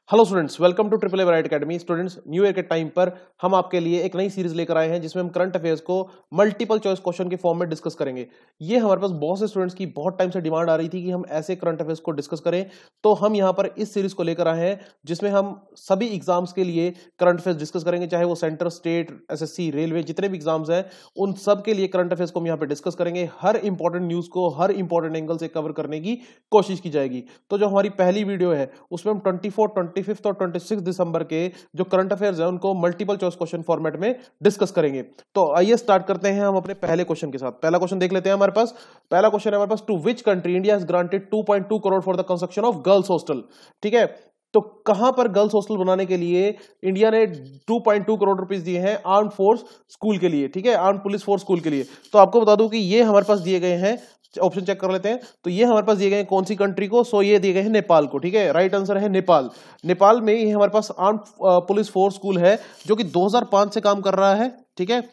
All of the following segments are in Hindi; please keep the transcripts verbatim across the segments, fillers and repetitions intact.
Hello students, welcome to triple A variety academy. Students, new year के टाइम पर हम आपके लिए एक नई सीरीज लेकर आए हैं जिसमें हम करंट अफेयर्स को मल्टीपल चॉइस क्वेश्चन के फॉर्म में डिस्कस करेंगे। ये हमारे पास बहुत से स्टूडेंट्स की बहुत टाइम से डिमांड आ रही थी कि हम ऐसे करंट अफेयर्स को डिस्कस करें, तो हम यहाँ पर इस सीरीज को लेकर आए हैं जिसमें हम सभी एग्जाम्स के लिए करंट अफेयर्स डिस्कस करेंगे, चाहे वो सेंटर, स्टेट, एसएससी, रेलवे, जितने भी एग्जाम्स हैं उन सब के लिए करंट अफेयर्स को हम यहाँ पे डिस्कस करेंगे। हर इंपॉर्टेंट न्यूज को हर इंपॉर्टेंट एंगल से कवर करने की कोशिश की जाएगी। तो जो हमारी पहली वीडियो है उसमें हम ट्वेंटी फोर, ट्वेंटी फिफ्थ और ट्वेंटी सिक्स दिसंबर के जो करंट अफेयर्स है उनको मल्टीपल चॉइस क्वेश्चन फॉर्मेट में डिस्कस करेंगे। तो आइए स्टार्ट करते हैं हम अपने पहले क्वेश्चन के साथ। पहला क्वेश्चन देख लेते हैं। हमारे पास पहला क्वेश्चन है हमारे पास, to which country India has granted two point two crore for the construction of girls hostel. ठीक है, तो कहां पर गर्ल्स हॉस्टल बनाने के लिए इंडिया ने two point two crore rupees दिए हैं आर्म फोर्स स्कूल के लिए। ठीक है, आर्म पुलिस फोर्स स्कूल के लिए। तो आपको बता दूं कि ये हमारे पास दिए गए हैं, ऑप्शन चेक कर लेते हैं। तो ये हमारे पास दिए गए हैं कौन सी कंट्री को? सो ये दिए गए हैं नेपाल को। ठीक है, राइट आंसर है नेपाल। नेपाल में ये हमारे पास आर्म पुलिस फोर्स स्कूल है जो कि दो हज़ार पाँच से काम कर रहा है। ठीक है,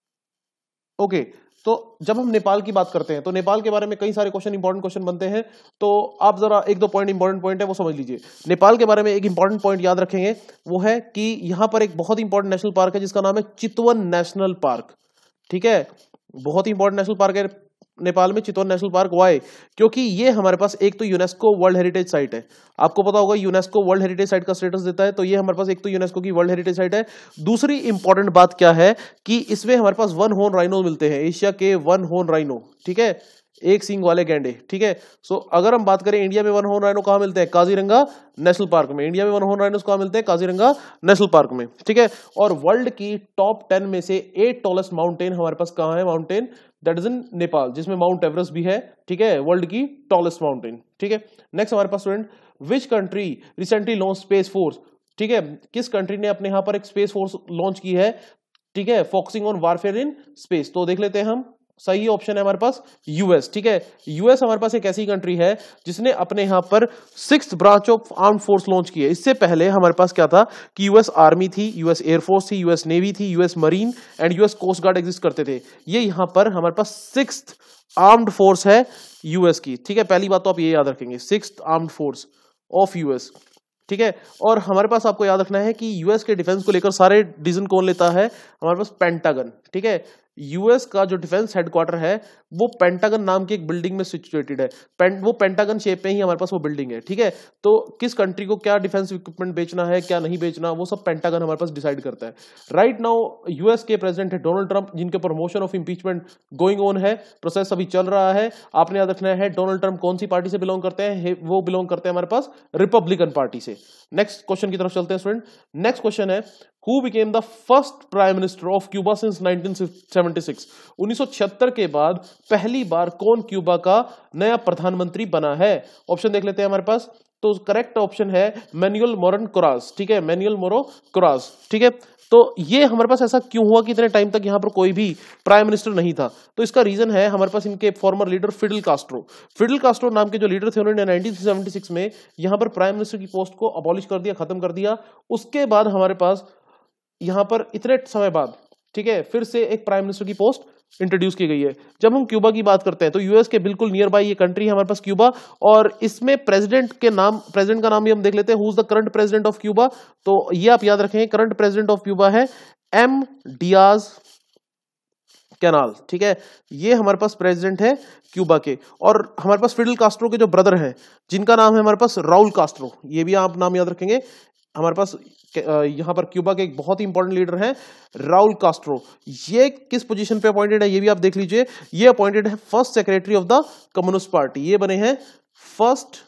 ओके। तो जब हम नेपाल की बात करते हैं तो नेपाल के बारे में कई सारे क्वेश्चन इंपॉर्टेंट क्वेश्चन बनते हैं, तो आप जरा एक दो पॉइंट इंपॉर्टेंट पॉइंट है वो समझ लीजिए। नेपाल के बारे में एक इंपॉर्टेंट पॉइंट याद रखेंगे, वो है कि यहां पर एक बहुत इंपॉर्टेंट नेशनल पार्क है जिसका नाम है चितवन नेशनल पार्क। ठीक है, बहुत ही इंपॉर्टेंट नेशनल पार्क है नेपाल में चितवन नेशनल पार्क। वाई? क्योंकि ये हमारे पास एक तो यूनेस्को वर्ल्ड हेरिटेज साइट है। आपको पता होगा यूनेस्को वर्ल्ड हेरिटेज साइट का स्टेटस देता है, तो ये हमारे पास एक तो यूनेस्को की वर्ल्ड हेरिटेज साइट है। दूसरी इंपॉर्टेंट बात क्या है कि इसमें हमारे पास वन हॉर्न राइनो मिलते हैं, एशिया के वन हॉर्न राइनो। ठीक है, एक सींग वाले गैंडे। ठीक है, सो अगर हम बात करें इंडिया में वन हॉर्न राइनो कहां मिलते हैं? काजीरंगा नेशनल पार्क में। इंडिया में वन हॉर्न राइनोस कहां मिलते हैं? काजीरंगा नेशनल पार्क में। ठीक है, और वर्ल्ड की टॉप टेन में से एट टॉलेस्ट माउंटेन हमारे पास कहां है? Mountain that is in Nepal, जिसमें माउंट एवरेस्ट भी है। ठीक है, वर्ल्ड की टॉलेस्ट माउंटेन। ठीक है, नेक्स्ट हमारे पास student, which country recently launch space force. ठीक है, किस कंट्री ने अपने यहां पर एक स्पेस फोर्स लॉन्च की है? ठीक है, focusing on warfare in space. तो देख लेते हैं हम, सही ऑप्शन है हमारे पास यूएस। ठीक है, यूएस हमारे पास एक ऐसी कंट्री है जिसने अपने यहां पर sixth branch of arm force launch की है। इससे पहले हमारे पास क्या था कि यूएस आर्मी थी, यूएस एयरफोर्स थी, यूएस नेवी थी, US marine and US coast guard exist करते थे। ये यहां पर हमारे पास सिक्स्थ आर्म्ड फोर्स है यूएस की। ठीक है, पहली बात तो आप ये याद रखेंगे, sixth armed force of US. ठीक है, और हमारे पास आपको याद रखना है कि यूएस के डिफेंस को लेकर सारे डिसीजन कौन लेता है? हमारे पास पेंटागन। ठीक है, यूएस का जो डिफेंस हेडक्वार्टर है वो पेंटागन नाम की एक बिल्डिंग में सिचुएटेड है। पेंट वो पेंटागन शेप में ही हमारे पास वो बिल्डिंग है। ठीक है, तो किस कंट्री को क्या डिफेंस इक्विपमेंट बेचना है, क्या नहीं बेचना, वो सब पेंटागन हमारे पास डिसाइड करता है। राइट नाउ यूएस के प्रेसिडेंट है डोनाल्ड ट्रंप, जिनके ऊपर motion of impeachment going on है, प्रोसेस अभी चल रहा है। आपने याद रखना है डोनाल्ड ट्रंप कौन सी पार्टी से बिलोंग करते हैं? वो बिलोंग करते हैं हमारे पास रिपब्लिकन पार्टी से। नेक्स्ट क्वेश्चन की तरफ चलते हैं स्टूडेंट। नेक्स्ट क्वेश्चन है, Who became the first prime minister of Cuba since nineteen seventy six? उन्नीस सौ छिहत्तर के बाद पहली बार कौन क्यूबा का नया प्रधानमंत्री बना है? ऑप्शन देख लेते हैं हमारे पास। तो करेक्ट ऑप्शन है मैनुअल मोरन कुरास। ठीक है, मैनुअल मोरो कुरास। ठीक है, तो ये हमारे पास ऐसा क्यों हुआ कि इतने टाइम तक यहां पर कोई भी प्राइम मिनिस्टर नहीं था? तो इसका रीजन है हमारे पास इनके former leader Fidel Castro. Fidel Castro नाम के जो लीडर थे उन्होंने नाइनटीन सेवेंटी सिक्स में यहां पर प्राइम मिनिस्टर की पोस्ट को अबॉलिश कर दिया, खत्म कर दिया। उसके बाद हमारे पास यहां पर इतने समय बाद, ठीक है, फिर से एक प्राइम मिनिस्टर की पोस्ट इंट्रोड्यूस की गई है। जब हम क्यूबा की बात करते हैं तो यूएस के बिल्कुल नियर बाय ये कंट्री है हमारे पास क्यूबा, और इसमें प्रेसिडेंट के नाम, प्रेसिडेंट का नाम भी हम देख लेते हैं, who is the current president of Cuba. तो ये आप याद रखें, करंट प्रेसिडेंट ऑफ क्यूबा है एम डियाज कैनाल। ठीक है, ये हमारे पास प्रेसिडेंट है क्यूबा के। और हमारे पास फिडल कास्ट्रो के जो ब्रदर हैं जिनका नाम है हमारे पास राउल कास्ट्रो, ये भी आप नाम याद रखेंगे। हमारे पास यहां पर क्यूबा के एक बहुत ही इंपॉर्टेंट लीडर हैं राउल कास्ट्रो। ये किस पोजीशन पे अपॉइंटेड है ये भी आप देख लीजिए। ये अपॉइंटेड है first secretary of the communist party. ये बने हैं first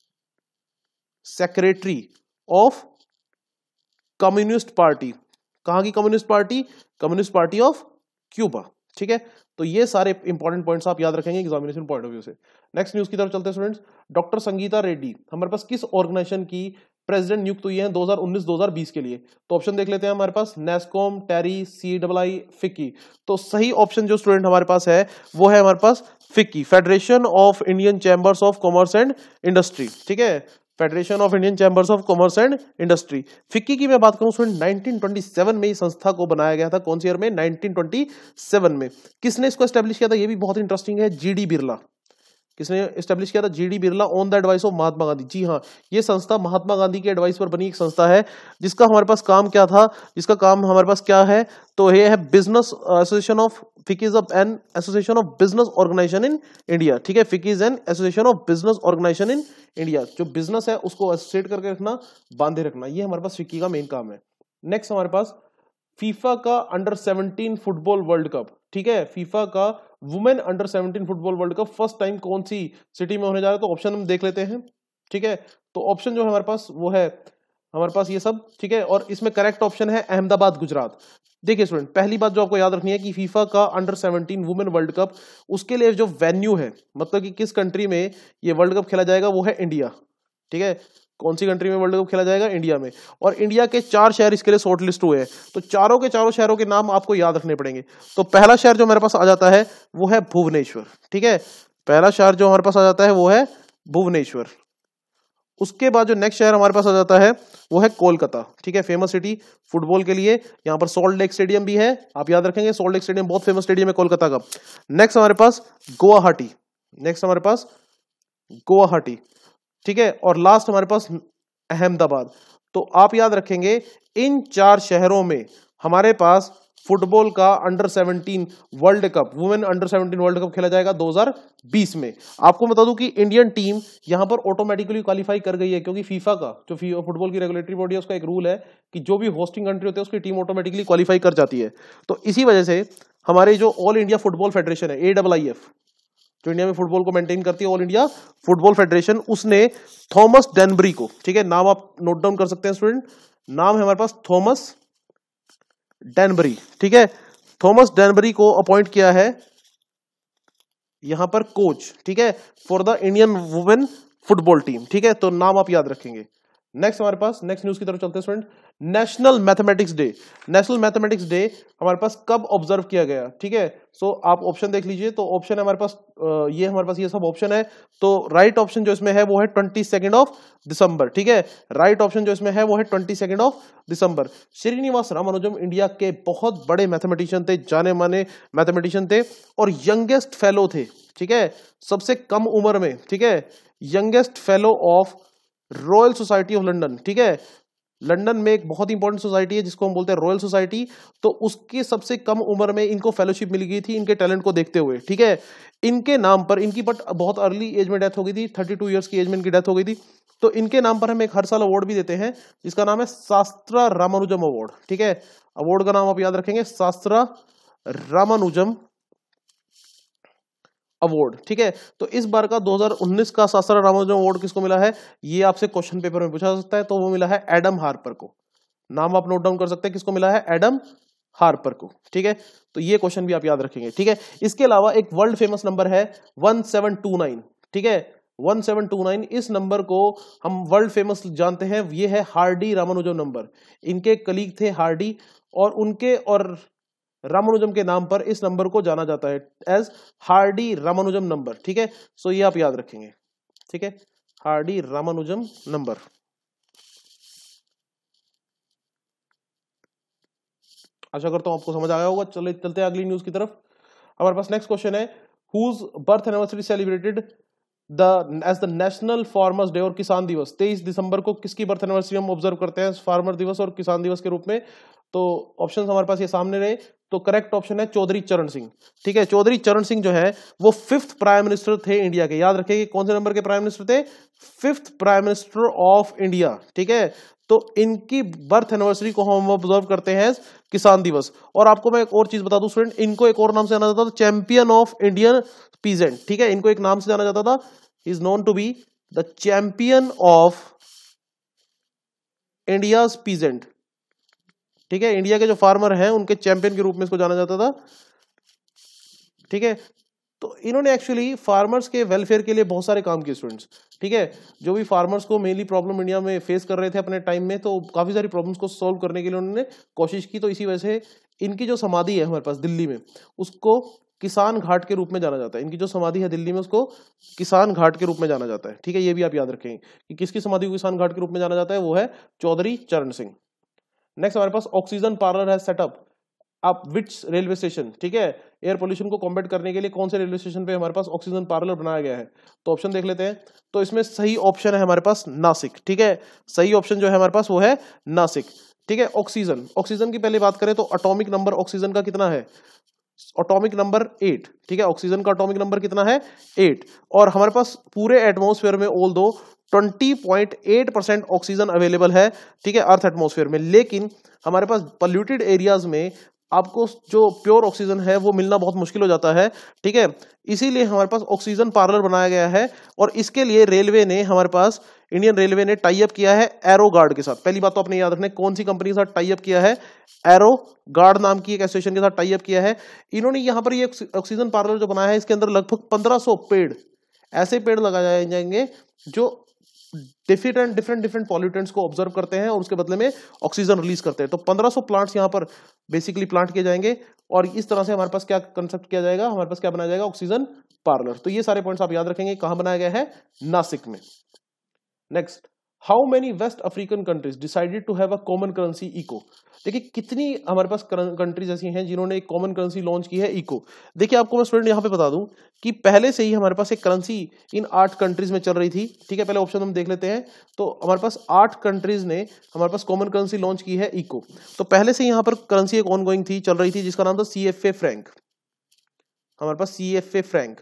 secretary of communist party. कहां की communist party? Communist party of Cuba. ठीक है, तो ये सारे इंपॉर्टेंट पॉइंट्स आप याद रखेंगे एग्जामिनेशन पॉइंट ऑफ व्यू से। नेक्स्ट न्यूज की तरफ चलते हैं स्टूडेंट्स। डॉक्टर संगीता रेड्डी हमारे पास किस ऑर्गेनाइजेशन की प्रेसिडेंट नियुक्त हुई है दो हज़ार उन्नीस दो हज़ार बीस के लिए? तो ऑप्शन देख लेते हैं हमारे पास, NASSCOM, TERI, C double I, FICCI. तो सही ऑप्शन जो स्टूडेंट हमारे पास है वो है हमारे पास FICCI, federation of Indian chambers of commerce and industry. ठीक है, federation of Indian chambers of commerce and industry. FICCI की मैं बात करूं स्टूडेंट, नाइनटीन ट्वेंटी सेवन में इस संस्था को बनाया गया था। कौन सी ईयर में? नाइनटीन ट्वेंटी सेवन में। किसने इसको एस्टेब्लिश किया था? ये भी बहुत इंटरेस्टिंग है, जी डी बिरला। किसने एस्टेब्लिश किया था? G D Birla on the advice of Mahatma Gandhi. जी हाँ, ये संस्था महात्मा गांधी के एडवाइस पर बनी एक संस्था है, जिसका हमारे पास काम क्या था, जिसका काम हमारे पास क्या है, तो ये है business association of FICCI is of an association of business organisation in India. ठीक है, FICCI is an association of business organisation in India. जो बिजनेस है उसको एसोसिएट करके रखना, बांधे रखना, ये हमारे पास फिक्की का मेन काम है। नेक्स्ट हमारे पास फीफा का under seventeen football world cup. ठीक है, फीफा का women under seventeen football world cup first time कौन सी सिटी में होने जा रहा है? तो ऑप्शन हम देख लेते हैं। ठीक है, तो ऑप्शन जो है हमारे पास वो है हमारे पास ये सब। ठीक है, और इसमें करेक्ट ऑप्शन है अहमदाबाद, गुजरात। देखिए स्टूडेंट, पहली बात जो आपको याद रखनी है कि फीफा का under seventeen women world cup, उसके लिए जो वेन्यू है, मतलब कि किस कंट्री में ये वर्ल्ड कप खेला जाएगा, वो है इंडिया। ठीक है, कौन सी कंट्री में वर्ल्ड कप खेला जाएगा? इंडिया में। और इंडिया के चार शहर इसके लिए शॉर्ट लिस्ट हुए हैं, तो चारों के चारों शहरों के नाम आपको याद रखने पड़ेंगे। तो पहला शहर जो हमारे पास आ जाता है वो है भुवनेश्वर। ठीक है, पहला शहर जो हमारे पास आ जाता है वो है भुवनेश्वर। उसके बाद जो नेक्स्ट शहर हमारे पास आ जाता है वो है कोलकाता। ठीक है, फेमस सिटी फुटबॉल के लिए, यहाँ पर सॉल्ट लेक स्टेडियम भी है, आप याद रखेंगे, सॉल्ट लेक स्टेडियम बहुत फेमस स्टेडियम है कोलकाता का। नेक्स्ट हमारे पास गुवाहाटी, नेक्स्ट हमारे पास गुवाहाटी। ठीक है, और लास्ट हमारे पास अहमदाबाद। तो आप याद रखेंगे इन चार शहरों में हमारे पास फुटबॉल का under seventeen world cup, women under seventeen world cup खेला जाएगा दो हज़ार बीस में। आपको बता दूं कि इंडियन टीम यहां पर ऑटोमेटिकली क्वालिफाई कर गई है, क्योंकि फीफा का जो फुटबॉल की रेगुलेटरी बॉडी है उसका एक रूल है कि जो भी होस्टिंग कंट्री होती है उसकी टीम ऑटोमेटिकली क्वालिफाई कर जाती है। तो इसी वजह से हमारे जो ऑल इंडिया फुटबॉल फेडरेशन है, ए डबल आई एफ, जो इंडिया में फुटबॉल को मेंटेन करती है, ऑल इंडिया फुटबॉल फेडरेशन, उसने थॉमस डेनबरी को, ठीक है, नाम आप नोट डाउन कर सकते हैं स्टूडेंट, नाम है हमारे पास थॉमस डेनबरी। ठीक है, थॉमस डेनबरी को अपॉइंट किया है यहां पर कोच, ठीक है, for the Indian women football team. ठीक है, तो नाम आप याद रखेंगे। नेक्स्ट हमारे पास नेक्स्ट न्यूज की तरफ चलते हैं student. National mathematics day, national mathematics day हमारे पास कब ऑब्जर्व किया गया? ठीक है, सो आप ऑप्शन देख लीजिए। तो ऑप्शन है हमारे पास ये हमारे पास ये सब ऑप्शन है। तो राइट ऑप्शन जो इसमें है वो है ट्वेंटी सेकेंड ऑफ दिसंबर। ठीक है, राइट ऑप्शन जो इसमें है वो है ट्वेंटी सेकेंड ऑफ दिसंबर। श्रीनिवास रामानुजम इंडिया के बहुत बड़े मैथमेटिशियन थे, जाने माने मैथमेटिशियन थे और यंगेस्ट फेलो थे। ठीक है, सबसे कम उम्र में, ठीक है, youngest fellow of royal society of London. ठीक है, लंदन में एक बहुत इंपॉर्टेंट सोसाइटी है जिसको हम बोलते हैं रॉयल सोसाइटी। तो उसकी सबसे कम उम्र में इनको फेलोशिप मिल गई थी इनके टैलेंट को देखते हुए। ठीक है, इनके नाम पर, इनकी बट बहुत अर्ली एज में डेथ हो गई थी, थर्टी टू ईयर्स की एज में इनकी डेथ हो गई थी। तो इनके नाम पर हम एक हर साल अवार्ड भी देते हैं जिसका नाम है शास्त्रा रामानुजम अवार्ड। ठीक है, अवार्ड का नाम आप याद रखेंगे, शास्त्रा रामानुजम अवार्ड। ठीक है, तो इस बार का दो हज़ार उन्नीस का शास्त्रा रामानुजम अवार्ड किसको मिला है? ये आपसे क्वेश्चन पेपर में पूछा जा सकता है। तो वो मिला है एडम हार्पर को। नाम आप नोट डाउन कर सकते हैं, किसको मिला है? एडम हार्पर को। ठीक है, तो ये क्वेश्चन भी आप याद रखेंगे। ठीक है, इसके अलावा एक वर्ल्ड फेमस नंबर है वन सेवन टू नाइन। ठीक है, वन सेवन टू नाइन, इस नंबर को हम वर्ल्ड फेमस जानते हैं, ये है हार्डी रामानुजम नंबर। इनके कलीग थे हार्डी, और उनके और रामानुजम के नाम पर इस नंबर को जाना जाता है एज हार्डी रामानुजम नंबर। ठीक है, सो ये आप याद रखेंगे। ठीक है, हार्डी रामानुजम नंबर। आशा करता हूं आपको समझ आया होगा। चले चलते हैं अगली न्यूज की तरफ। हमारे पास नेक्स्ट क्वेश्चन है, whose birth anniversary celebrated the as the national farmers day और किसान दिवस। तेईस दिसंबर को किसकी बर्थ एनिवर्सरी हम ऑब्जर्व करते हैं फार्मर दिवस और किसान दिवस के रूप में? तो ऑप्शन हमारे पास ये सामने रहे। तो करेक्ट ऑप्शन है चौधरी चरण सिंह। ठीक है, चौधरी चरण सिंह जो है वो फिफ्थ प्राइम मिनिस्टर थे इंडिया के। याद रखिए कौन से नंबर के प्राइम मिनिस्टर थे? Fifth prime minister of India. ठीक है, तो इनकी बर्थ एनिवर्सरी को हम ऑब्जर्व करते हैं किसान दिवस। और आपको मैं एक और चीज बता दूं स्टूडेंट, इनको एक और नाम से जाना जाता था, चैंपियन ऑफ इंडियन पीजेंट। ठीक है, इनको एक नाम से जाना जाता था, is known to be the champion of India's peasant. ठीक है, इंडिया के जो फार्मर हैं उनके चैंपियन के रूप में इसको जाना जाता था। ठीक है, तो इन्होंने एक्चुअली फार्मर्स के वेलफेयर के लिए बहुत सारे काम किए स्टूडेंट्स। ठीक है, जो भी फार्मर्स को मेनली प्रॉब्लम इंडिया में फेस कर रहे थे अपने टाइम में, तो काफी सारी प्रॉब्लम्स को सॉल्व करने के लिए उन्होंने कोशिश की। तो इसी वजह से इनकी जो समाधि है हमारे पास दिल्ली में, उसको किसान घाट के रूप में जाना जाता है। इनकी जो समाधि है दिल्ली में उसको किसान घाट के रूप में जाना जाता है। ठीक है, ये भी आप याद रखेंगे कि किसकी समाधि को किसान घाट के रूप में जाना जाता है, वो है चौधरी चरण सिंह। नेक्स्ट हमारे पास ऑक्सीजन पार्लर है सेटअप आप विच रेलवे स्टेशन, ठीक है, एयर पोल्यूशन को कॉम्बैट करने के लिए कौन से रेलवे स्टेशन पे हमारे पास ऑक्सीजन पार्लर बनाया गया है? तो ऑप्शन देख लेते हैं। तो इसमें सही ऑप्शन है हमारे पास नासिक, ठीक है, सही ऑप्शन जो है हमारे पास वो है नासिक, ठीक है। ऑक्सीजन, ऑक्सीजन की पहले बात करें तो एटॉमिक नंबर ऑक्सीजन का कितना है? एटॉमिक नंबर एट, ठीक है, ऑक्सीजन का एटॉमिक नंबर कितना है? एट। और हमारे पास पूरे एटमॉस्फेयर में ऑल दो twenty point eight percent oxygen available है, ठीक है, अर्थ एटमॉस्फेयर में। लेकिन हमारे पास पोल्यूटेड एरियाज में आपको जो प्योर ऑक्सीजन है वो मिलना बहुत मुश्किल हो जाता है, ठीक है। इसीलिए हमारे पास ऑक्सीजन पार्लर बनाया गया है और इसके लिए रेलवे ने, हमारे पास इंडियन रेलवे ने टाई अप किया है एरो गार्ड के साथ। पहली बात तो आपने याद रखना है कौन सी कंपनी के साथ टाई अप किया है? एरो गार्ड नाम की एक एसोसिएशन के साथ टाई अप किया है। इन्होंने यहां पर ये ऑक्सीजन पार्लर जो बनाया है इसके अंदर लगभग पंद्रह सौ पेड़, ऐसे पेड़ लगाए जाएंगे जो डिफरेंट डिफरेंट डिफरेंट पॉल्यूटेंट्स को ऑब्जर्व करते हैं और उसके बदले में ऑक्सीजन रिलीज करते हैं। तो पंद्रह सौ प्लांट्स यहां पर बेसिकली प्लांट किए जाएंगे और इस तरह से हमारे पास क्या कंसेप्ट किया जाएगा? हमारे पास क्या बनाया जाएगा? Oxygen parlour. तो ये सारे पॉइंट्स आप याद रखेंगे। कहां बनाया गया है? नासिक में। Next, how many west African countries decided to have a common currency eco? देखिए कितनी हमारे पास कंट्रीज ऐसी हैं जिन्होंने एक कॉमन करेंसी लॉन्च की है, इको। देखिए आपको मैं स्टूडेंट यहां पे बता दूं कि पहले से ही हमारे पास एक करेंसी इन आठ कंट्रीज में चल रही थी, ठीक है। पहले ऑप्शन हम देख लेते हैं। तो हमारे पास आठ कंट्रीज ने हमारे पास कॉमन करेंसी लॉन्च की है, इको। तो पहले से यहां पर करेंसी एक ऑनगोइंग थी, चल रही थी, जिसका नाम था सी एफ ए फ्रैंक। हमारे पास सी एफ ए फ्रैंक,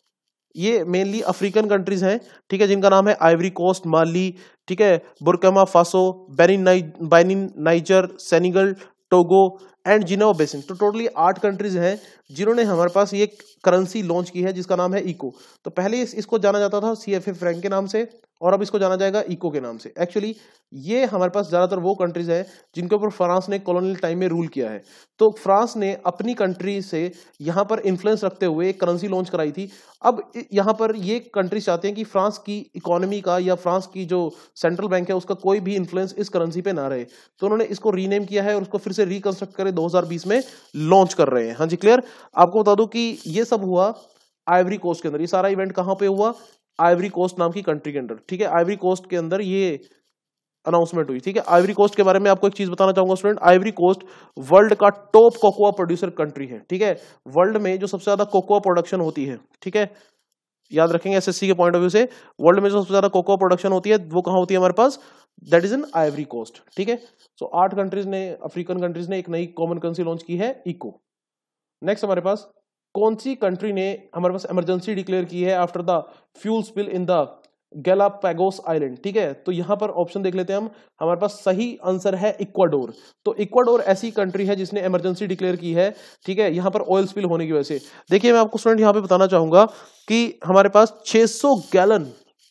ये मेनली अफ्रीकन कंट्रीज हैं, ठीक है, जिनका नाम है आइवरी कोस्ट, माली, ठीक है, Burkina Faso, Benin Benin Niger, Senegal, Togo and Guinea Bissau. तो टोटली आठ कंट्रीज हैं जिन्होंने हमारे पास ये करेंसी लॉन्च की है जिसका नाम है इको। तो पहले इस, इसको जाना जाता था सी एफ ए फ्रैंक के नाम से और अब इसको जाना जाएगा इको के नाम से। एक्चुअली ये हमारे पास ज्यादातर वो कंट्रीज हैं जिनके ऊपर फ्रांस ने कॉलोनियल टाइम में रूल किया है। तो फ्रांस ने अपनी कंट्री से यहां पर इन्फ्लुएंस रखते हुए एक करेंसी लॉन्च कराई थी। अब यहां पर ये कंट्रीज चाहते हैं कि फ्रांस की इकोनॉमी का या फ्रांस की जो सेंट्रल बैंक है उसका कोई भी इन्फ्लुएंस इस करेंसी पे ना रहे। तो उन्होंने इसको रीनेम किया है और उसको फिर से रिकंस्ट्रक्ट करे दो हज़ार बीस में लॉन्च कर रहे हैं। हाँ जी, क्लियर। आपको बता दूं कि ये सब हुआ आइवरी कोस्ट के अंदर। ये सारा इवेंट कहां पे हुआ? आइवरी कोस्ट नाम की कंट्री के अंदर, ठीक है। आइवरी कोस्ट के अंदर ये अनाउंसमेंट हुई, ठीक है। आइवरी कोस्ट के बारे में आपको एक चीज बताना चाहूंगा स्टूडेंट, आइवरी कोस्ट वर्ल्ड का टॉप कोकोआ प्रोड्यूसर कंट्री है, ठीक है। वर्ल्ड में जो सबसे ज्यादा कोकोआ प्रोडक्शन होती है, ठीक है, याद रखेंगे एसएससी के पॉइंट ऑफ व्यू से, वर्ल्ड में जो सबसे ज्यादा कोकोआ प्रोडक्शन होती है वो कहां होती है? हमारे पास that is in Ivory Coast, ठीक है। सो आठ कंट्रीज ने, अफ्रीकन कंट्रीज ने एक नई कॉमन करेंसी लॉन्च की है, इको। नेक्स्ट हमारे पास कौन सी कंट्री ने हमारे पास इमरजेंसी डिक्लेयर की है after the fuel spill in the Galapagos island, ठीक है। तो यहां पर ऑप्शन देख लेते हैं हम। हमारे पास सही आंसर है इक्वाडोर। तो इक्वाडोर ऐसी कंट्री है जिसने इमरजेंसी डिक्लेयर की है, ठीक है, यहां पर ऑयल स्पिल होने की वजह से। देखिए मैं आपको स्टूडेंट यहां पे बताना चाहूंगा कि हमारे पास छह सौ गैलन,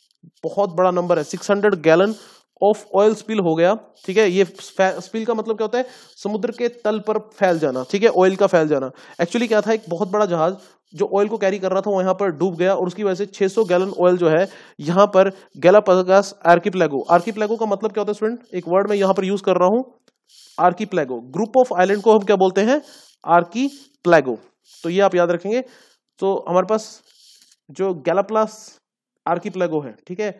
बहुत बड़ा नंबर है, छह सौ गैलन ऑफ ऑयल स्पिल हो गया, ठीक है। ये स्पिल का मतलब क्या होता है? समुद्र के तल पर फैल जाना, ठीक है, ऑयल का फैल जाना। एक्चुअली क्या था, एक बहुत बड़ा जहाज जो ऑयल को कैरी कर रहा था वो यहाँ पर डूब गया और उसकी वजह से छह सौ गैलन ऑयल जो है यहाँ पर गैलापागोस आर्किपेलागो। आर्किपेलागो का मतलब क्या होता है स्टूडेंट? एक वर्ड मैं यहाँ पर यूज कर रहा हूँ, आर्किपेलागो। ग्रुप ऑफ आइलैंड को हम क्या बोलते हैं? आर्किपेलागो। तो ये आप याद रखेंगे। तो हमारे पास जो गैलापागोस आर्किपेलागो है, ठीक है,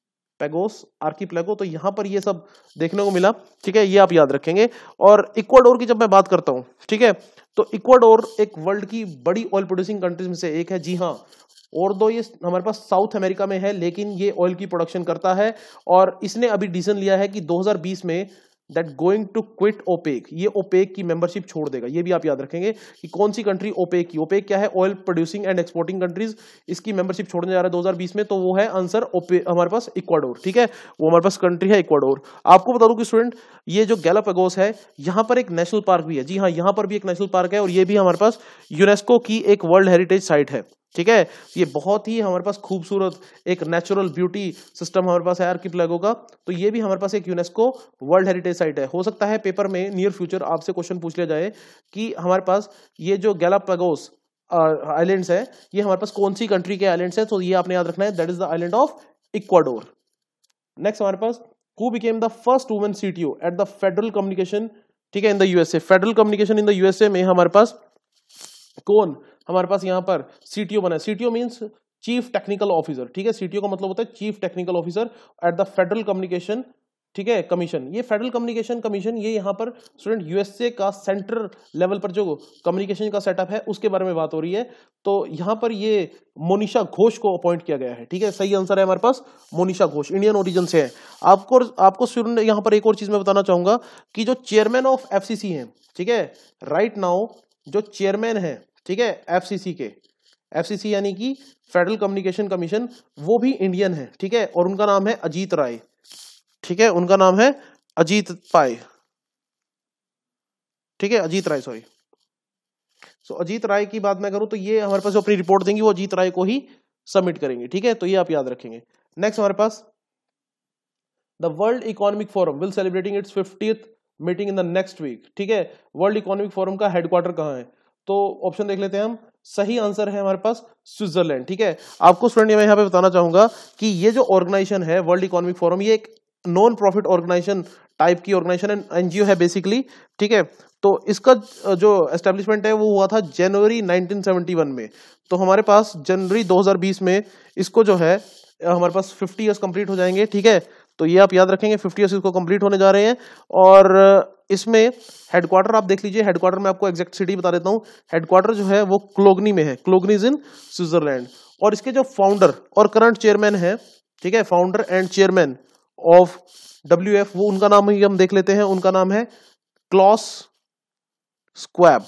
पैगोस आर्किपेलागो, तो यहां पर ये सब देखने को मिला, ठीक है, ये आप याद रखेंगे। और इक्वाडोर की जब मैं बात करता हूं, ठीक है, तो इक्वाडोर एक वर्ल्ड की बड़ी ऑयल प्रोड्यूसिंग कंट्रीज में से एक है, जी हाँ। और दो ये हमारे पास साउथ अमेरिका में है लेकिन ये ऑयल की प्रोडक्शन करता है और इसने अभी डिसीजन लिया है कि दो हज़ार बीस में that going to quit OPEC, ये ओपेक की मेंबरशिप छोड़ देगा। ये भी आप याद रखेंगे कि कौन सी कंट्री ओपेक की, ओपेक क्या है? Oil producing and exporting countries, इसकी मेंबरशिप छोड़ने जा रहा है दो हज़ार बीस में। तो वो है आंसर ओपेक, हमारे पास इक्वाडोर, ठीक है, वो हमारे पास कंट्री है इक्वाडोर। आपको बता दूं कि स्टूडेंट ये जो गैलापागोस है यहां पर एक नेशनल पार्क भी है, जी हाँ, यहां पर भी एक नेशनल पार्क है और ये भी हमारे पास यूनेस्को की एक वर्ल्ड हेरिटेज साइट है, ठीक है। ये बहुत ही हमारे पास खूबसूरत एक नेचुरल ब्यूटी सिस्टम हमारे पास है आर्किपेलागो का। तो ये भी हमारे पास एक यूनेस्को वर्ल्ड हेरिटेज साइट है। हो सकता है पेपर में नियर फ्यूचर आपसे क्वेश्चन पूछ लिया जाए कि हमारे पास ये जो गैलापागोस आइलैंड्स है ये हमारे पास कौन सी कंट्री के आइलैंड्स है? तो ये आपने याद रखना है, that is the island of Ecuador. Next हमारे पास who became the first women CTO at the federal communication, ठीक है, in the USA. Federal communication in the USA में हमारे पास कौन हमारे पास यहाँ पर सीटीओ बना है? CTO means chief technical officer, ठीक है, सीटीओ का मतलब होता है chief technical officer at the federal communication ठीक है, कमीशन, ये फेडरल कम्युनिकेशन कमीशन, ये यहाँ पर स्टूडेंट यूएसए का सेंट्रल लेवल पर जो कम्युनिकेशन का सेटअप है उसके बारे में बात हो रही है। तो यहाँ पर ये मोनिशा घोष को अपॉइंट किया गया है। ठीक है, सही आंसर है हमारे पास मोनिशा घोष, इंडियन ओरिजिन से है। आपको आपको स्टूडेंट यहाँ पर एक और चीज मैं बताना चाहूंगा कि जो चेयरमैन ऑफ एफसीसी हैं, ठीक है, राइट नाउ जो चेयरमैन है, ठीक है, एफसीसी के, एफसीसी यानी कि फेडरल कम्युनिकेशन कमीशन, वो भी इंडियन है। ठीक है, और उनका नाम है अजीत राय। ठीक है, उनका नाम है अजीत पाय। ठीक है, अजीत राय, सॉरी। सो अजीत राय की बात मैं करूं तो ये हमारे पास जो अपनी रिपोर्ट देंगी वो अजीत राय को ही सबमिट करेंगे। ठीक है, तो ये आप याद रखेंगे। नेक्स्ट हमारे पास the world economic forum will celebrating its fiftieth meeting in the next week. ठीक है, वर्ल्ड इकोनॉमिक फोरम का हेडक्वार्टर कहाँ है? तो ऑप्शन देख लेते हैं हम। सही आंसर है हमारे पास स्विट्जरलैंड। ठीक है, आपको स्टूडेंट मैं यहाँ पे बताना चाहूंगा कि ये जो ऑर्गेनाइजेशन है वर्ल्ड इकोनॉमिक फोरम, ये एक नॉन प्रॉफिट ऑर्गेनाइजेशन टाइप की ऑर्गेनाइजेशन एनजीओ है बेसिकली। ठीक है, तो इसका जो एस्टेब्लिशमेंट है वो हुआ था जनवरी नाइनटीन सेवेंटी वन में। तो हमारे पास जनवरी दो हज़ार बीस में इसको जो है हमारे पास फिफ्टी इयर्स कंप्लीट हो जाएंगे। ठीक है, तो ये आप याद रखेंगे, फिफ्टी इयर्स इसको कंप्लीट होने जा रहे हैं। और इसमें हेडक्वार्टर आप देख लीजिए, हेडक्वार्टर में आपको एग्जैक्ट सिटी बता देता हूं। हेडक्वार्टर जो है वो क्लोगनी में है, क्लोगनी इज इन स्विट्जरलैंड। और इसके जो फाउंडर और करंट चेयरमैन है, ठीक है, founder and chairman of W F, वो उनका नाम ही हम देख लेते हैं, उनका नाम है क्लॉस स्क्वैब।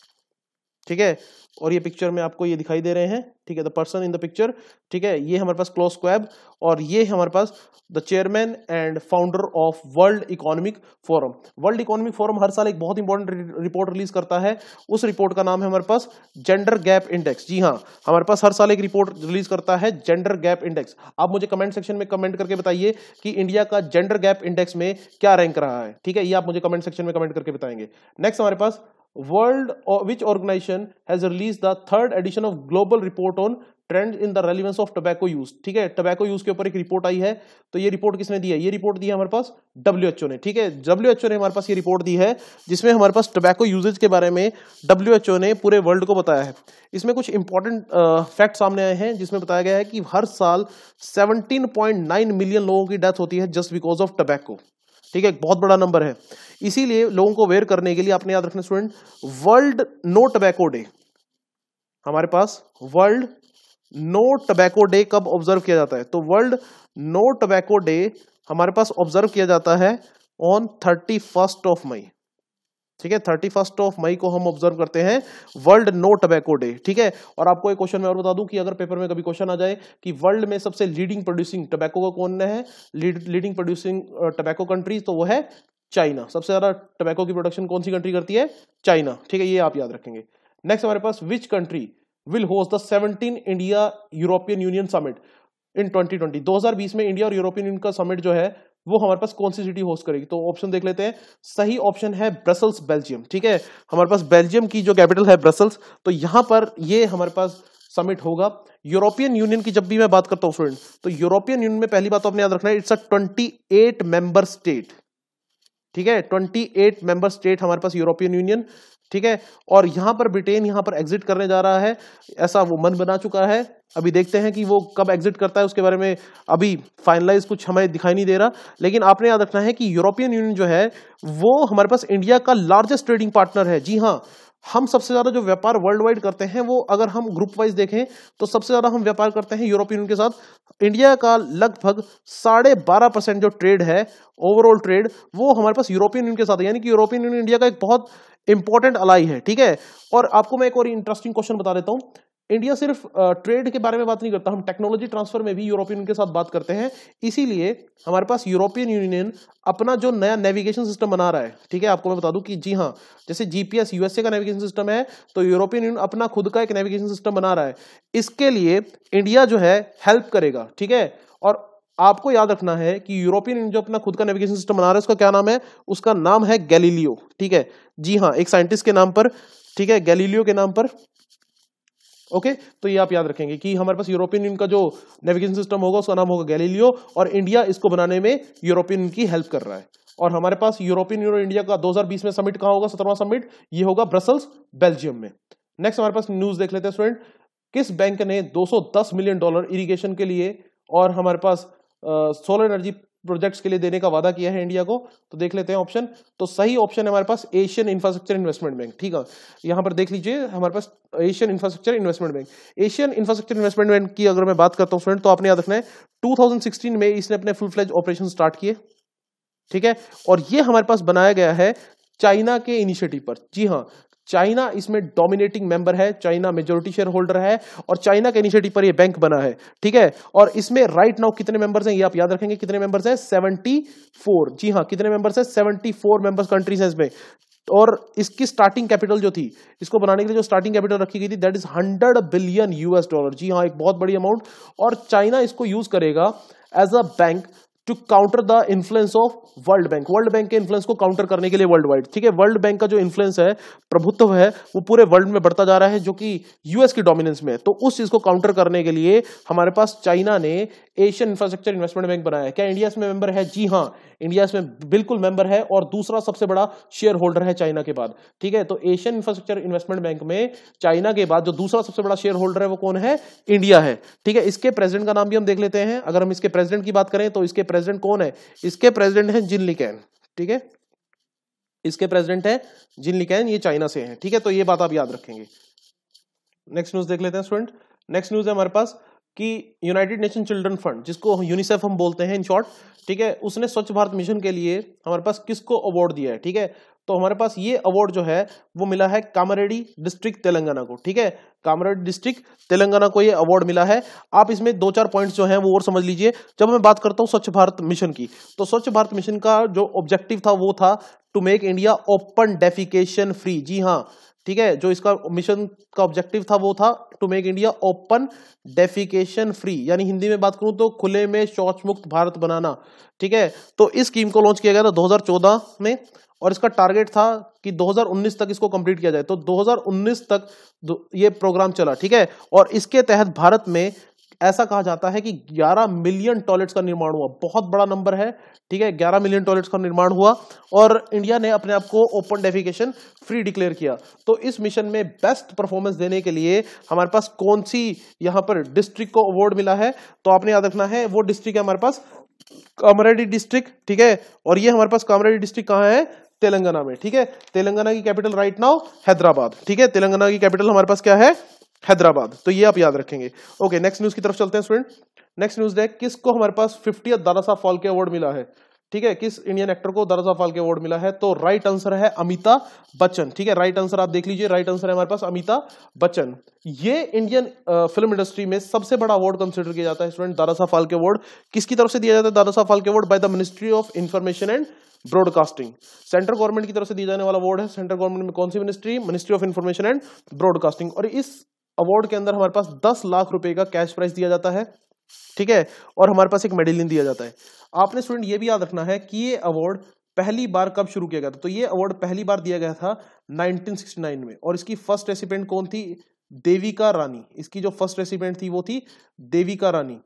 ठीक है, और ये पिक्चर में आपको ये दिखाई दे रहे हैं। ठीक है, the person in the picture. ठीक है, ये हमारे पास क्लॉस स्क्वैब, और ये हमारे पास the chairman and founder of world economic forum. World economic forum हर साल एक बहुत इंपॉर्टेंट रिपोर्ट रिलीज करता है। उस रिपोर्ट का नाम है हमारे पास जेंडर गैप इंडेक्स। जी हाँ, हमारे पास हर साल एक रिपोर्ट रिलीज करता है जेंडर गैप इंडेक्स। आप मुझे कमेंट सेक्शन में कमेंट करके बताइए कि इंडिया का जेंडर गैप इंडेक्स में क्या रैंक रहा है। ठीक है, ये आप मुझे कमेंट सेक्शन में कमेंट करके बताएंगे। नेक्स्ट हमारे पास world which organisation has release the third edition of global report on trend in the relevance of tobacco use. ठीक है, टोबैको यूज के ऊपर एक रिपोर्ट आई है। तो ये रिपोर्ट किसने दी है? ये रिपोर्ट दी है हमारे पास डब्ल्यूएचओ ने। ठीक है, डब्ल्यूएचओ ने हमारे पास ये रिपोर्ट दी है जिसमें हमारे पास टोबैको यूजेज के बारे में डब्ल्यूएचओ ने पूरे वर्ल्ड को बताया है। इसमें कुछ इंपॉर्टेंट फैक्ट सामने आए हैं जिसमें बताया गया है कि हर साल सत्रह पॉइंट नौ मिलियन लोगों की डेथ होती है जस्ट बिकॉज ऑफ टोबैको। ठीक है, बहुत बड़ा नंबर है। इसीलिए लोगों को अवेयर करने के लिए आपने याद रखना student, world no tobacco day, हमारे पास वर्ल्ड नो टोबैको डे कब ऑब्जर्व किया जाता है? तो वर्ल्ड नो टोबैको डे हमारे पास ऑब्जर्व किया जाता है on thirty first of May. ठीक है, थर्टी फर्स्ट ऑफ मई को हम ऑब्जर्व करते हैं वर्ल्ड नो टोबैको डे। ठीक है, और आपको एक क्वेश्चन मैं और बता दूं कि अगर पेपर में कभी क्वेश्चन आ जाए कि वर्ल्ड में सबसे लीडिंग प्रोड्यूसिंग टोबैको का कौन है, lead, leading producing tobacco country, तो वो है चाइना। सबसे ज्यादा टोबैको की प्रोडक्शन कौन सी कंट्री करती है? चाइना। ठीक है, ये आप याद रखेंगे। नेक्स्ट हमारे पास which country will host the seventeen India European Union summit in twenty twenty. दो हज़ार बीस में इंडिया और यूरोपियन यूनियन का समिट जो है वो हमारे पास कौन सी सिटी होस्ट करेगी? तो ऑप्शन देख लेते हैं। सही ऑप्शन है ब्रसल्स, बेल्जियम। ठीक है, हमारे पास बेल्जियम की जो कैपिटल है ब्रसल्स, तो यहां पर ये हमारे पास समिट होगा। यूरोपियन यूनियन की जब भी मैं बात करता हूं स्टूडेंट, तो यूरोपियन यूनियन में पहली बात तो आपने याद रखना है, it's a twenty eight member state. ठीक है, ट्वेंटी एट मेंबर स्टेट हमारे पास यूरोपियन यूनियन। ठीक है, और यहां पर ब्रिटेन यहां पर एग्जिट करने जा रहा है, ऐसा वो मन बना चुका है। अभी देखते हैं कि वो कब एग्जिट करता है, उसके बारे में अभी फाइनलाइज कुछ हमें दिखाई नहीं दे रहा। लेकिन आपने याद रखना है कि यूरोपियन यूनियन जो है वो हमारे पास इंडिया का लार्जेस्ट ट्रेडिंग पार्टनर है। जी हाँ, हम सबसे ज्यादा जो व्यापार वर्ल्ड वाइड करते हैं वो अगर हम ग्रुप वाइज देखें तो सबसे ज्यादा हम व्यापार करते हैं यूरोपियन यूनियन के साथ। इंडिया का लगभग साढ़े बारह परसेंट जो ट्रेड है, ओवरऑल ट्रेड, वो हमारे पास यूरोपियन यूनियन के साथ है। यानी कि यूरोपियन यूनियन इंडिया का एक बहुत इंपॉर्टेंट अलाई है। ठीक है, और आपको मैं एक और इंटरेस्टिंग क्वेश्चन बता देता हूं। इंडिया सिर्फ ट्रेड के बारे में बात नहीं करता, हम टेक्नोलॉजी ट्रांसफर में भी यूरोपियन यूनियन के साथ बात करते हैं। इसीलिए हमारे पास यूरोपियन यूनियन अपना जो नया नेविगेशन सिस्टम बना रहा है। ठीक है, आपको मैं बता दूं कि जी हाँ, जैसे जीपीएस यूएसए का नेविगेशन सिस्टम है, तो यूरोपियन यूनियन अपना खुद का एक नेविगेशन सिस्टम बना रहा है। इसके लिए इंडिया जो है हेल्प करेगा। ठीक है, और आपको याद रखना है कि यूरोपियन यूनियन जो अपना खुद का नेविगेशन सिस्टम बना रहा है उसका क्या नाम है? उसका नाम है गैलीलियो। ठीक है, जी हाँ, एक साइंटिस्ट के नाम पर। ठीक है, गैलीलियो के नाम पर। ओके, तो ये आप याद रखेंगे कि हमारे पास यूरोपियन यूनियन का जो नेविगेशन सिस्टम होगा उसका नाम होगा गैलीलियो, और इंडिया इसको बनाने में यूरोपियन यूनियन की हेल्प कर रहा है। और हमारे पास यूरोपियन यूनियन इंडिया का दो हज़ार बीस में समिट कहां होगा? सत्रहवां समिट, ये होगा ब्रसल्स, बेल्जियम में। नेक्स्ट हमारे पास न्यूज देख लेते हैं स्टूडेंट। किस बैंक ने दो सौ दस मिलियन डॉलर इरिगेशन के लिए और हमारे पास सोलर एनर्जी प्रोजेक्ट्स के लिए देने का वादा किया है इंडिया को, तो देख लेते हैं ऑप्शन। तो सही ऑप्शन है हमारे पास एशियन इंफ्रास्ट्रक्चर इन्वेस्टमेंट बैंक। ठीक है, यहां पर देख लीजिए हमारे पास Asian infrastructure investment bank. Asian infrastructure investment bank की अगर मैं बात करता हूं स्टूडेंट, तो आपने याद रखना है टू थाउजेंड सिक्सटीन में इसने अपने फुल फ्लेज ऑपरेशन स्टार्ट किए। ठीक है, और ये हमारे पास बनाया गया है चाइना के इनिशिएटिव पर। जी हाँ, चाइना इसमें डोमिनेटिंग मेंबर है, चाइना मेजॉरिटी शेयर होल्डर है और चाइना के इनिशिएटिव पर ये बैंक बना है। ठीक है, और इसमें राइट नाउ कितने मेंबर्स हैं ये आप याद रखेंगे, कितने मेंबर्स हैं, सेवेंटी फोर। जी हाँ, कितने मेंबर्स हैं, सेवेंटी फोर मेंबर्स कंट्रीज हैं इसमें। और इसकी स्टार्टिंग कैपिटल जो थी, इसको बनाने के लिए जो स्टार्टिंग कैपिटल रखी गई थी that is hundred billion US dollar. जी हाँ, एक बहुत बड़ी अमाउंट। और चाइना इसको यूज करेगा as a bank to counter the influence of world bank, world bank के इन्फ्लुएंस को काउंटर करने के लिए वर्ल्ड वाइड। ठीक है, वर्ल्ड बैंक का जो इन्फ्लुएंस है, प्रभुत्व है, वो पूरे वर्ल्ड में बढ़ता जा रहा है, जो कि यूएस की डोमिनेंस में है। तो उस चीज को काउंटर करने के लिए हमारे पास चाइना ने एशियन इंफ्रास्ट्रक्चर इन्वेस्टमेंट बैंक बनाया है। क्या इंडिया इसमें मेंबर है? जी हाँ, इंडिया इसमें बिल्कुल मेंबर है और दूसरा सबसे बड़ा शेयर होल्डर है चाइना के बाद। ठीक है, तो एशियन इंफ्रास्ट्रक्चर इन्वेस्टमेंट बैंक में चाइना के बाद जो दूसरा सबसे बड़ा शेयर होल्डर है वो कौन है? इंडिया है। ठीक है, इसके प्रेसिडेंट का नाम भी हम देख लेते हैं। अगर हम इसके प्रेसिडेंट की बात करें तो इसके प्रेसिडेंट कौन है? इसके प्रेसिडेंट है जिन लिकेन। ठीक है, इसके प्रेसिडेंट है जिन लिकेन, ये चाइना से हैं। ठीक है, तो ये बात आप याद रखेंगे। नेक्स्ट न्यूज देख लेते हैं स्टूडेंट। नेक्स्ट न्यूज है हमारे पास कि यूनाइटेड नेशन चिल्ड्रन फंड, जिसको यूनिसेफ हम बोलते हैं इन शॉर्ट, ठीक है, उसने स्वच्छ भारत मिशन के लिए हमारे पास किसको अवार्ड दिया है? ठीक है, तो हमारे पास ये अवार्ड जो है वो मिला है कामारेड्डी डिस्ट्रिक्ट तेलंगाना को। ठीक है, कामारेड्डी डिस्ट्रिक्ट तेलंगाना को ये अवार्ड मिला है। आप इसमें दो चार पॉइंट्स जो हैं वो और समझ लीजिए। जब मैं बात करता हूं स्वच्छ भारत मिशन की, तो स्वच्छ भारत मिशन का जो ऑब्जेक्टिव था वो था to make India open defecation free. जी हाँ, ठीक है, जो इसका मिशन का ऑब्जेक्टिव था वो था to make India open defecation free, यानी हिंदी में बात करूं तो खुले में शौच मुक्त भारत बनाना। ठीक है, तो इस स्कीम को लॉन्च किया गया था दो हज़ार चौदह में और इसका टारगेट था कि दो हज़ार उन्नीस तक इसको कंप्लीट किया जाए। तो दो हज़ार उन्नीस तक ये प्रोग्राम चला। ठीक है, और इसके तहत भारत में ऐसा कहा जाता है कि ग्यारह मिलियन टॉयलेट्स का निर्माण हुआ। बहुत बड़ा नंबर है। ठीक है, ग्यारह मिलियन टॉयलेट्स का निर्माण हुआ और इंडिया ने अपने आप को ओपन डेफिकेशन फ्री डिक्लेयर किया। तो इस मिशन में बेस्ट परफॉर्मेंस देने के लिए हमारे पास कौन सी यहां पर डिस्ट्रिक्ट को अवार्ड मिला है? तो आपने याद रखना है वो डिस्ट्रिक्ट है हमारे पास कामारेड्डी डिस्ट्रिक्ट। ठीक है, और ये हमारे पास कामारेड्डी डिस्ट्रिक्ट कहां है? तेलंगाना में। ठीक है, तेलंगाना की कैपिटल राइट नाउ हैदराबाद। ठीक है, तेलंगाना की कैपिटल हमारे पास क्या है? हैदराबाद। तो ये आप याद रखेंगे। ओके, नेक्स्ट न्यूज की तरफ चलते हैं स्टूडेंट। नेक्स्ट न्यूज है किसको हमारे पास फिफ्टियथ दादा साहब फाल्के अवार्ड मिला है? ठीक है, किस इंडियन एक्टर को दादा साहब फाल्के अवार्ड मिला है? तो राइट आंसर है अमिताभ बच्चन। ठीक है, राइट आंसर आप देख लीजिए, राइट आंसर है हमारे पास अमिताभ बच्चन। ये इंडियन फिल्म इंडस्ट्री में सबसे बड़ा अवार्ड कंसिडर किया जाता है स्टूडेंट, दादा साहब फाल्के अवार्ड। किसकी तरफ से दिया जाता है Dada Saheb Phalke award? By the ministry of information and broadcasting. Central government की तरफ से दिया जाने वाला अवार्ड है। सेंट्रल गवर्नमेंट में कौन सी ministry? Ministry of information and broadcasting. और इस अवार्ड के अंदर हमारे पास दस लाख रुपए का कैश प्राइज दिया जाता है। ठीक है, और हमारे पास एक मेडलियन दिया जाता है। आपने स्टूडेंट ये भी याद रखना है कि ये अवार्ड पहली बार कब शुरू किया गया था? तो ये अवार्ड पहली बार दिया गया था नाइनटीन सिक्सटी नाइन में और इसकी फर्स्ट रेसिपिएंट कौन थी? देविका रानी। इसकी जो फर्स्ट रेसिपिएंट थी वो थी देविका रानी।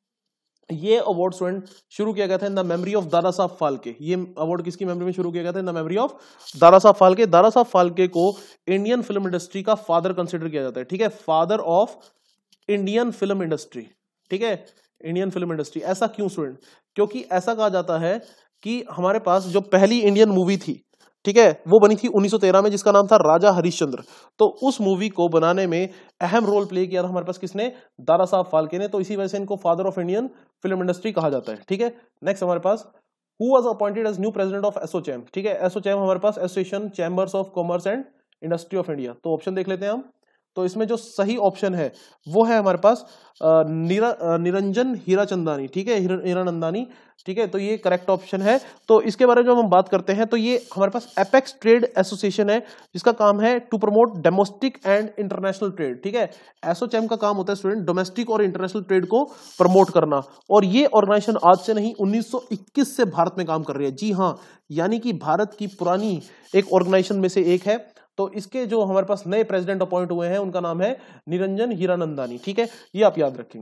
ये अवार्ड स्टूडेंट शुरू किया गया था इन द मेमोरी ऑफ दादा साहब फाल्के। ये अवार्ड किसकी मेमोरी में शुरू किया गया था? इन द मेमोरी ऑफ दादा साहब फाल्के। दादा साहब फाल्के को इंडियन फिल्म इंडस्ट्री का फादर कंसिडर किया जाता है। ठीक है, father of Indian film industry. ठीक है, इंडियन फिल्म इंडस्ट्री। ऐसा क्यों स्टूडेंट? क्योंकि ऐसा कहा जाता है कि हमारे पास जो पहली इंडियन मूवी थी, ठीक है, वो बनी थी उन्नीस सौ तेरह में, जिसका नाम था राजा हरिश्चंद्र। तो उस मूवी को बनाने में अहम रोल प्ले किया था हमारे पास किसने? दादा साहब फाल्के ने। तो इसी वजह से इनको father of Indian film industry कहा जाता है। ठीक है, नेक्स्ट हमारे पास who was appointed as new president of ASSOCHAM. ठीक है, एसोचैम हमारे पास association chambers of commerce and industry of India. तो ऑप्शन देख लेते हैं हम। तो इसमें जो सही ऑप्शन है वो है हमारे पास निरा, निरंजन हीराचंदानी। ठीक है, हीरानंदानी। ठीक है, तो ये करेक्ट ऑप्शन है। तो इसके बारे में जब हम बात करते हैं तो ये हमारे पास एपेक्स ट्रेड एसोसिएशन है, जिसका काम है to promote domestic and international trade. ठीक है, एसोचैम का काम होता है स्टूडेंट डोमेस्टिक और इंटरनेशनल ट्रेड को प्रमोट करना। और ये ऑर्गेनाइजेशन आज से नहीं उन्नीस सौ इक्कीस से भारत में काम कर रही है। जी हाँ, यानी कि भारत की पुरानी एक ऑर्गेनाइजेशन में से एक है। तो इसके जो हमारे पास नए प्रेसिडेंट अपॉइंट हुए हैं उनका नाम है निरंजन हीरानंदानी। ठीक है, ये आप याद रखेंगे।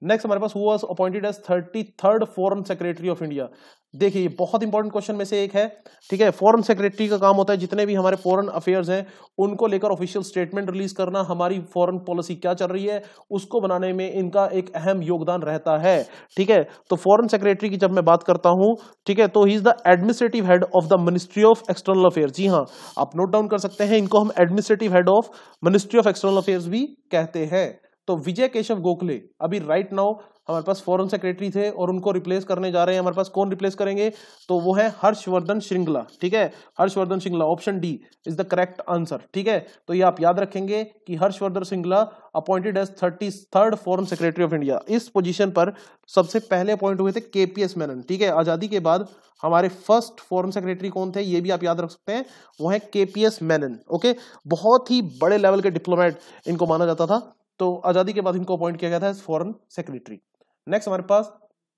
नेक्स्ट हमारे पास who was appointed as thirty third foreign secretary of India. देखिए ये बहुत इंपॉर्टेंट क्वेश्चन में से एक है, ठीक है। फॉरेन सेक्रेटरी का काम होता है जितने भी हमारे फॉरेन अफेयर्स हैं उनको लेकर ऑफिशियल स्टेटमेंट रिलीज करना, हमारी फॉरेन पॉलिसी क्या चल रही है उसको बनाने में इनका एक अहम योगदान रहता है, ठीक है। तो फॉरेन सेक्रेटरी की जब मैं बात करता हूं, ठीक है, तो he is the administrative head of the ministry of external affairs. जी हाँ, आप नोट डाउन कर सकते हैं, इनको हम administrative head of ministry of external affairs भी कहते हैं। तो विजय केशव गोखले अभी राइट नाउ हमारे पास फॉरेन सेक्रेटरी थे और उनको रिप्लेस करने जा रहे हैं। हमारे पास कौन रिप्लेस करेंगे, तो वो है हर्षवर्धन श्रृंगला, ठीक है। Harshvardhan Shringla, option D is the correct answer, ठीक है। तो ये आप याद रखेंगे कि Harshvardhan Shringla appointed as thirty third foreign secretary of India. इस पोजीशन पर सबसे पहले अपॉइंट हुए थे केपीएस मेनन, ठीक है। आजादी के बाद हमारे फर्स्ट फॉरेन सेक्रेटरी कौन थे, ये भी आप याद रख सकते हैं, वो है केपीएस मेनन, ओके। बहुत ही बड़े लेवल के डिप्लोमेट इनको माना जाता था, तो आजादी के बाद इनको अपॉइंट किया गया था एज फॉरेन सेक्रेटरी। नेक्स्ट हमारे पास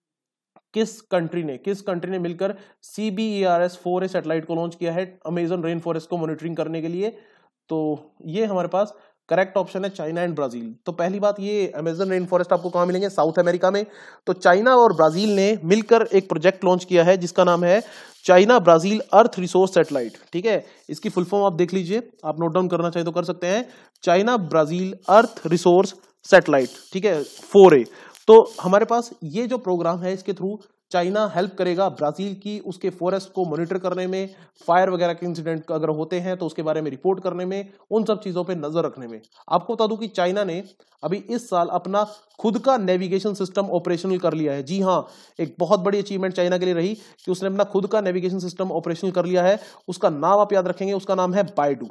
किस कंट्री ने किस कंट्री ने मिलकर C B E R S four A satellite को लॉन्च किया है अमेजन रेन फॉरेस्ट को मॉनिटरिंग करने के लिए, तो ये हमारे पास करेक्ट ऑप्शन है चाइना एंड ब्राजील। तो पहली बात, ये अमेजन रेन फॉरेस्ट आपको कहां मिलेंगे, साउथ अमेरिका में। तो चाइना और ब्राजील ने मिलकर एक प्रोजेक्ट लॉन्च किया है जिसका नाम है China Brazil earth resource satellite, ठीक है। इसकी फुल फॉर्म आप देख लीजिए, आप नोट डाउन करना चाहे तो कर सकते हैं, China Brazil earth resource satellite, ठीक है, फोर ए। तो हमारे पास ये जो प्रोग्राम है इसके थ्रू चाइना हेल्प करेगा ब्राजील की उसके फॉरेस्ट को मॉनिटर करने में, फायर वगैरह के इंसिडेंट अगर होते हैं तो उसके बारे में रिपोर्ट करने में, उन सब चीजों पे नजर रखने में। आपको बता दूं कि चाइना ने अभी इस साल अपना खुद का नेविगेशन सिस्टम ऑपरेशनल कर लिया है। जी हाँ, एक बहुत बड़ी अचीवमेंट चाइना के लिए रही कि उसने अपना खुद का नेविगेशन सिस्टम ऑपरेशनल कर लिया है। उसका नाम आप याद रखेंगे, उसका नाम है बाइडू,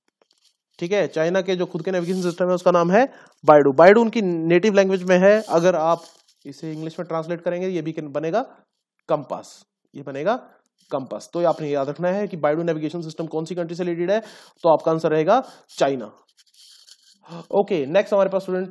ठीक है। चाइना के जो खुद के नेविगेशन सिस्टम है उसका नाम है बाइडू। बाइडू उनकी नेटिव लैंग्वेज में है, अगर आप इसे इंग्लिश में ट्रांसलेट करेंगे ये भी बनेगा कंपास, ये बनेगा कंपास। तो आपने याद रखना है कि बाइडू नेविगेशन सिस्टम कौन सी कंट्री से रिलेटेड है, तो आपका आंसर रहेगा चाइना। ओके, नेक्स्ट हमारे पास स्टूडेंट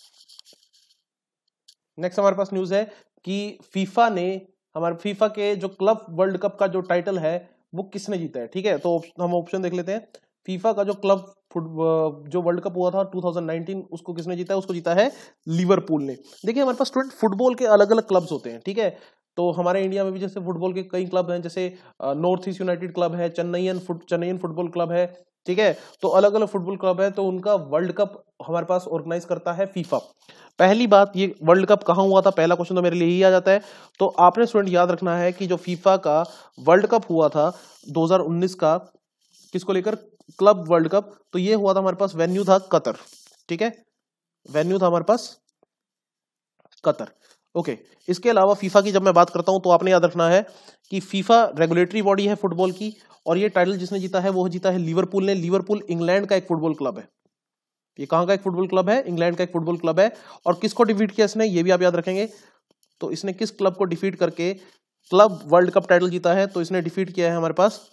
नेक्स्ट हमारे पास न्यूज है कि फीफा ने हमारे फीफा के जो क्लब वर्ल्ड कप का जो टाइटल है वो किसने जीता है, ठीक है। तो हम ऑप्शन देख लेते हैं। फीफा का जो क्लब जो वर्ल्ड कप हुआ था टू थाउजेंड नाइनटीन, उसको किसने जीता है, उसको जीता है लिवरपूल ने। देखिए हमारे पास स्टूडेंट फुटबॉल के अलग अलग क्लब्स होते हैं, ठीक है। तो हमारे इंडिया में भी जैसे फुटबॉल के कई क्लब हैं, जैसे नॉर्थ ईस्ट यूनाइटेड क्लब है, Chennaiyin foot Chennaiyin football club है, ठीक है। तो अलग अलग फुटबॉल क्लब है, तो उनका वर्ल्ड कप हमारे पास ऑर्गेनाइज करता है फीफा। पहली बात, ये वर्ल्ड कप कहाँ हुआ था, पहला क्वेश्चन तो मेरे लिए ही आ जाता है। तो आपने स्टूडेंट याद रखना है कि जो फीफा का वर्ल्ड कप हुआ था दो हज़ार उन्नीस का, किसको लेकर, क्लब वर्ल्ड कप, तो ये हुआ था हमारे पास, वेन्यू था कतर, ठीक है, वेन्यू था हमारे पास कतर, ओके। इसके अलावा फीफा की जब मैं बात करता हूं तो आपने याद रखना है कि फीफा रेगुलेटरी बॉडी है फुटबॉल की, और ये टाइटल जिसने जीता है वो जीता है लिवरपूल ने। लिवरपूल इंग्लैंड का एक फुटबॉल क्लब है, ये कहां का एक फुटबॉल क्लब है, इंग्लैंड का एक फुटबॉल क्लब है। और किसको डिफीट किया इसने, ये भी आप याद रखेंगे। तो इसने किस क्लब को डिफीट करके क्लब वर्ल्ड कप टाइटल जीता है, तो इसने डिफीट किया है हमारे पास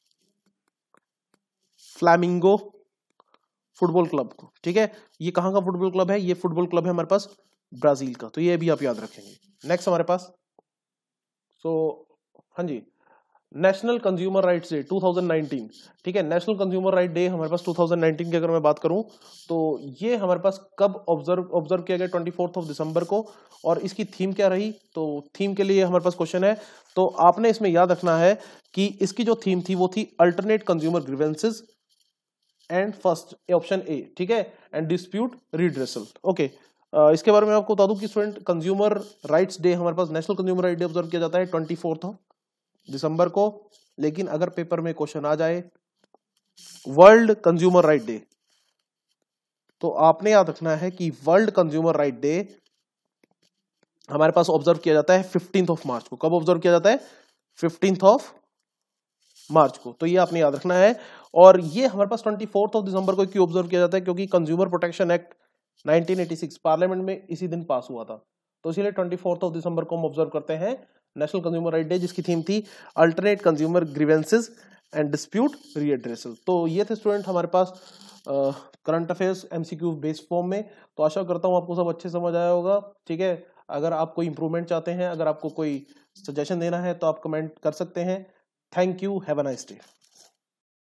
फ्लैमिंगो फुटबॉल क्लब को, ठीक है। ये कहां का फुटबॉल क्लब है, ये फुटबॉल क्लब है हमारे पास ब्राजील का, तो ये भी आप याद रखेंगे। नेक्स्ट हमारे पास सो so, हाँ जी, national consumer rights day two thousand nineteen, ठीक है। नेशनल कंज्यूमर राइट डे हमारे पास टू थाउजेंड नाइनटीन की अगर मैं बात करूं तो ये हमारे पास कब ऑब्जर्व ऑब्जर्व किया गया, ट्वेंटी फोर्थ ऑफ दिसंबर को। और इसकी थीम क्या रही, तो थीम के लिए हमारे पास क्वेश्चन है, तो आपने इसमें याद रखना है कि इसकी जो थीम थी वो थी alternate consumer grievances and first option A, ठीक है, एंड डिस्प्यूट रिड्रेसल, ओके। इसके बारे में आपको बता दूं कि स्टूडेंट कंज्यूमर राइट्स डे हमारे पास, national consumer right day observe किया जाता है ट्वेंटी फोर्थ ऑफ दिसंबर को। लेकिन अगर पेपर में क्वेश्चन आ जाए वर्ल्ड कंज्यूमर राइट डे, तो आपने याद रखना है कि वर्ल्ड कंज्यूमर राइट डे हमारे पास ऑब्जर्व किया जाता है फिफ्टींथ ऑफ मार्च को। कब ऑब्जर्व किया जाता है, फिफ्टींथ ऑफ मार्च को, तो ये आपने याद रखना है। और ये हमारे पास ट्वेंटी फोर्थ ऑफ दिसंबर को क्यों ऑब्जर्व किया जाता है, क्योंकि consumer protection act nineteen eighty six parliament में इसी दिन पास हुआ था, तो इसीलिए ट्वेंटी फोर्थ ऑफ दिसंबर को हम ऑब्जर्व करते हैं नेशनल कंज्यूमर राइट डे, जिसकी थीम थी alternate consumer grievances and dispute redressal. तो ये थे स्टूडेंट हमारे पास current affairs MCQ based form में। तो आशा करता हूँ आपको सब अच्छे समझ आया होगा, ठीक है। अगर आप कोई इंप्रूवमेंट चाहते हैं, अगर आपको कोई सजेशन देना है तो आप कमेंट कर सकते हैं। Thank you, have a nice day.